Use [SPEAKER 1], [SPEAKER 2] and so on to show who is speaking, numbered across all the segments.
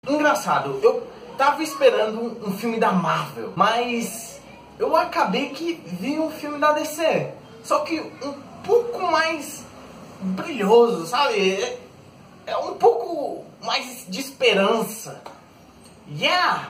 [SPEAKER 1] Engraçado, eu tava esperando um filme da Marvel, mas eu acabei que vi um filme da DC, só que um pouco mais brilhoso, sabe? É um pouco mais de esperança. Yeah!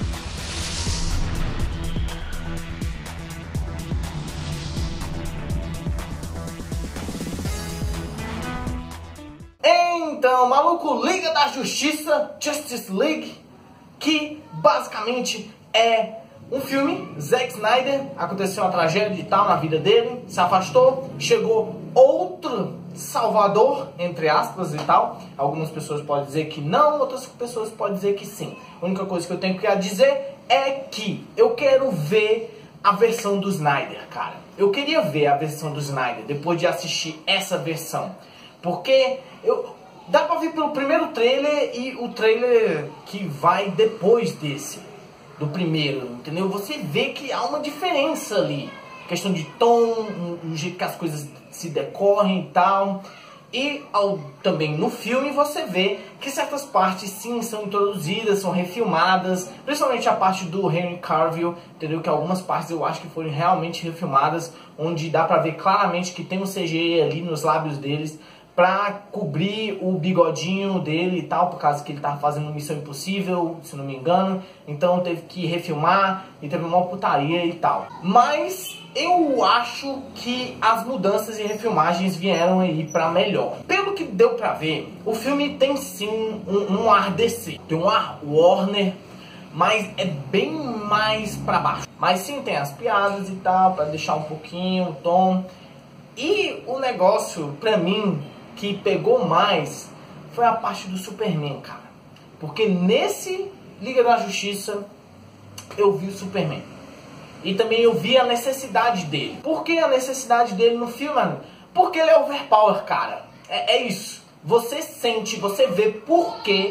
[SPEAKER 1] Então, maluco, Liga da Justiça, Justice League, que basicamente é um filme. Zack Snyder, aconteceu uma tragédia e tal na vida dele, se afastou, chegou outro salvador, entre aspas e tal. Algumas pessoas podem dizer que não, outras pessoas podem dizer que sim. A única coisa que eu tenho que dizer é que eu quero ver a versão do Snyder, cara. Eu queria ver a versão do Snyder depois de assistir essa versão. Porque dá pra ver pelo primeiro trailer e o trailer que vai depois desse, do primeiro, entendeu? Você vê que há uma diferença ali. Questão de tom, o jeito que as coisas se decorrem e tal. E também no filme você vê que certas partes sim são introduzidas, são refilmadas. Principalmente a parte do Henry Cavill, entendeu? Que algumas partes eu acho que foram realmente refilmadas, onde dá pra ver claramente que tem um CGI ali nos lábios deles, pra cobrir o bigodinho dele e tal, por causa que ele tava fazendo Missão Impossível, se não me engano. Então teve que refilmar e teve uma putaria e tal. Mas eu acho que as mudanças e refilmagens vieram aí pra melhor. Pelo que deu pra ver, o filme tem sim um ar DC, tem um ar Warner, mas é bem mais pra baixo. Mas sim, tem as piadas e tal, pra deixar um pouquinho o tom. E o negócio, pra mim, que pegou mais foi a parte do Superman, cara. Porque nesse Liga da Justiça eu vi o Superman. E também eu vi a necessidade dele. Por que a necessidade dele no filme, mano? Porque ele é overpower, cara. É isso. Você sente, você vê por que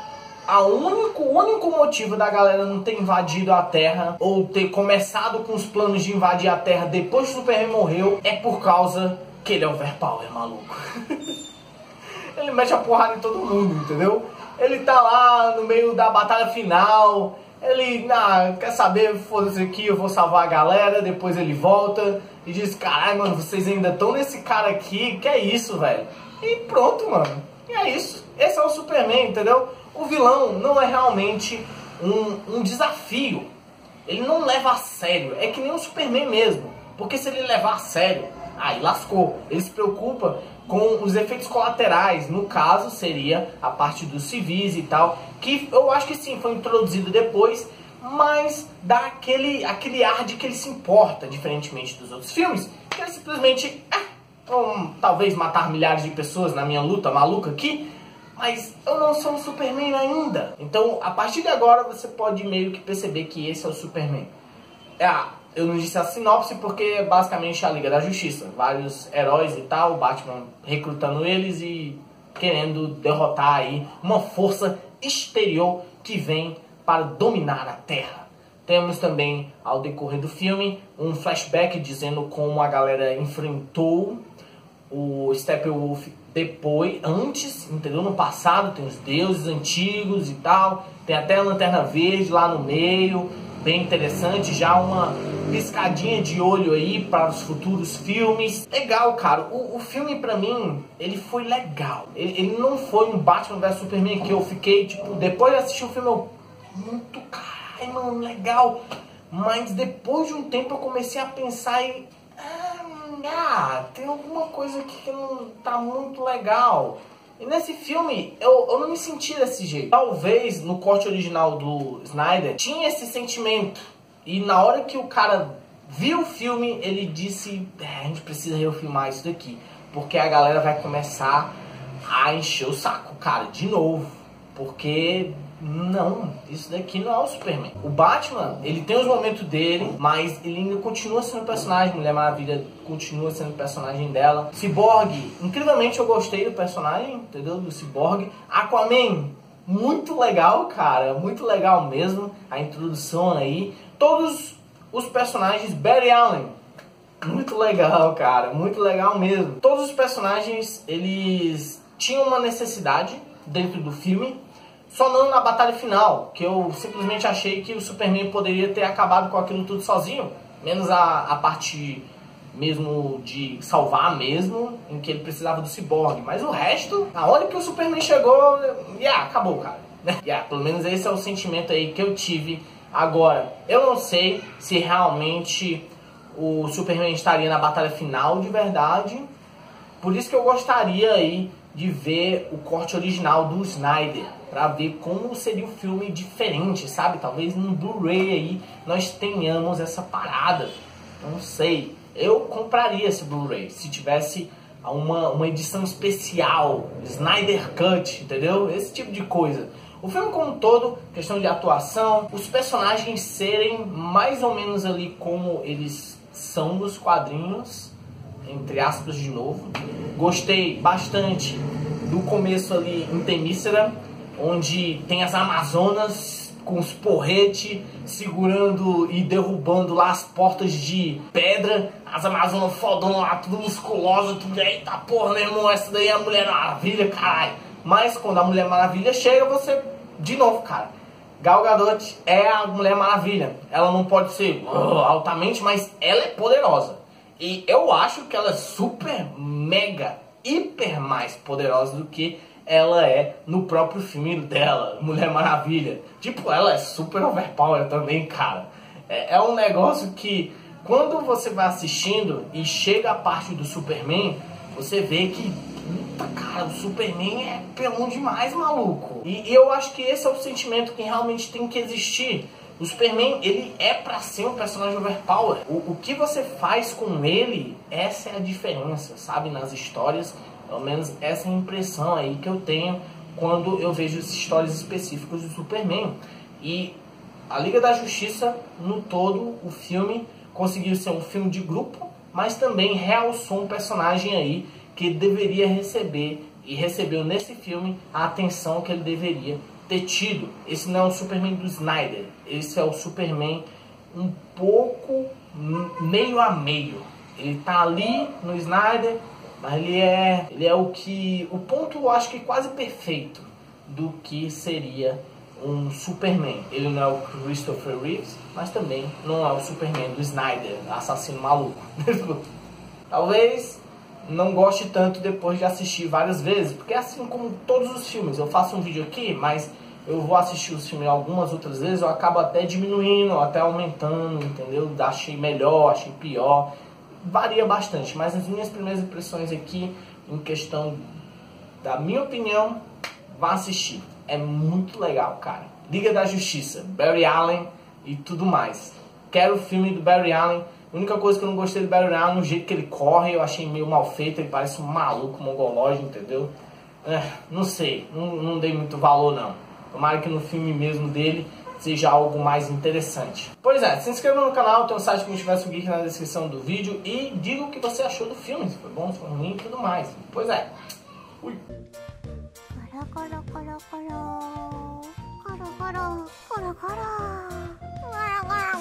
[SPEAKER 1] o único motivo da galera não ter invadido a Terra, ou ter começado com os planos de invadir a Terra depois que o Superman morreu, é por causa que ele é overpower, maluco. Ele mete a porrada em todo mundo, entendeu? Ele tá lá no meio da batalha final, ele, quer saber, foda-se aqui, eu vou salvar a galera. Depois ele volta e diz, caralho, mano, vocês ainda estão nesse cara aqui, que é isso, velho? E pronto, mano, e é isso. Esse é o Superman, entendeu? O vilão não é realmente um desafio. Ele não leva a sério, é que nem o Superman mesmo. Porque se ele levar a sério, aí lascou. Ele se preocupa com os efeitos colaterais. No caso, seria a parte dos civis e tal, que eu acho que sim, foi introduzido depois, mas dá aquele ar de que ele se importa, diferentemente dos outros filmes, que ele simplesmente, talvez matar milhares de pessoas na minha luta maluca aqui, mas eu não sou um Superman ainda. Então, a partir de agora, você pode meio que perceber que esse é o Superman. Eu não disse a sinopse porque é basicamente a Liga da Justiça. Vários heróis e tal, o Batman recrutando eles e querendo derrotar aí uma força exterior que vem para dominar a Terra. Temos também, ao decorrer do filme, um flashback dizendo como a galera enfrentou o Steppenwolf antes, entendeu? No passado, tem os deuses antigos e tal. Tem até a Lanterna Verde lá no meio, bem interessante, já uma piscadinha de olho aí para os futuros filmes. Legal, cara, o filme pra mim, ele foi legal. Ele não foi um Batman vs Superman que eu fiquei, tipo, depois de assistir o filme, muito caralho, mano, legal. Mas depois de um tempo eu comecei a pensar em, tem alguma coisa aqui que não tá muito legal. E nesse filme, eu não me senti desse jeito. Talvez no corte original do Snyder tinha esse sentimento. E na hora que o cara viu o filme, ele disse, a gente precisa refilmar isso daqui, porque a galera vai começar a encher o saco, cara, de novo. Porque, não, isso daqui não é o Superman. O Batman, ele tem os momentos dele, mas ele ainda continua sendo personagem. Mulher Maravilha continua sendo personagem dela. Cyborg, incrivelmente eu gostei do personagem, entendeu? Do Cyborg. Aquaman, muito legal, cara, muito legal mesmo. A introdução aí. Todos os personagens, Barry Allen, muito legal, cara, muito legal mesmo. Todos os personagens, eles tinham uma necessidade dentro do filme. Só não na batalha final, que eu simplesmente achei que o Superman poderia ter acabado com aquilo tudo sozinho, menos a parte mesmo de salvar mesmo, em que ele precisava do Cyborg. Mas o resto, a hora que o Superman chegou, acabou, cara. Pelo menos esse é o sentimento aí que eu tive. Agora, eu não sei se realmente o Superman estaria na batalha final de verdade. Por isso que eu gostaria aí de ver o corte original do Snyder, pra ver como seria o filme diferente, sabe? Talvez no Blu-ray aí nós tenhamos essa parada. Não sei. Eu compraria esse Blu-ray se tivesse uma edição especial, Snyder Cut, entendeu? Esse tipo de coisa. O filme como um todo, questão de atuação, os personagens serem mais ou menos ali como eles são nos quadrinhos, entre aspas de novo. Gostei bastante do começo ali em Temícera, onde tem as Amazonas com os porretes segurando e derrubando lá as portas de pedra. As Amazonas fodão lá, tudo musculosa, tudo. Eita porra, meu irmão, essa daí é a Mulher Maravilha, caralho. Mas quando a Mulher Maravilha chega, você, de novo, cara, Gal Gadot é a Mulher Maravilha. Ela não pode ser altamente, mas ela é poderosa. E eu acho que ela é super, mega, hiper mais poderosa do que ela é no próprio filme dela, Mulher Maravilha. Tipo, ela é super overpower também, cara. É um negócio que, quando você vai assistindo e chega a parte do Superman, você vê que, puta, cara, o Superman é pelão demais, maluco. E eu acho que esse é o sentimento que realmente tem que existir. O Superman, ele é pra ser um personagem overpower. O que você faz com ele, essa é a diferença, sabe? Nas histórias, pelo menos essa é a impressão aí que eu tenho quando eu vejo as histórias específicas do Superman. E a Liga da Justiça, no todo, o filme conseguiu ser um filme de grupo, mas também realçou um personagem aí que deveria receber, e recebeu nesse filme, a atenção que ele deveria ter tido. Esse não é o Superman do Snyder, esse é o Superman um pouco meio a meio. Ele tá ali no Snyder, mas ele é o ponto, eu acho que quase perfeito do que seria um Superman. Ele não é o Christopher Reeves, mas também não é o Superman do Snyder, assassino maluco. Talvez não goste tanto depois de assistir várias vezes, porque assim como todos os filmes, eu faço um vídeo aqui, mas eu vou assistir os filmes algumas outras vezes, eu acabo até diminuindo, até aumentando, entendeu? Achei melhor, achei pior, varia bastante, mas as minhas primeiras impressões aqui, em questão da minha opinião, vá assistir. É muito legal, cara. Liga da Justiça, Barry Allen e tudo mais. Quero o filme do Barry Allen. A única coisa que eu não gostei do Barry Allen é o jeito que ele corre, eu achei meio mal feito, ele parece um maluco mongolóide, entendeu? Não sei, não dei muito valor não. Tomara que no filme mesmo dele seja algo mais interessante. Pois é, se inscreva no canal, tem um site que Multiverso Geek na descrição do vídeo e diga o que você achou do filme, se foi bom, se foi ruim e tudo mais. Pois é. Fui.
[SPEAKER 2] Coro, coro, coro, coro, coro, coro, coro, coro.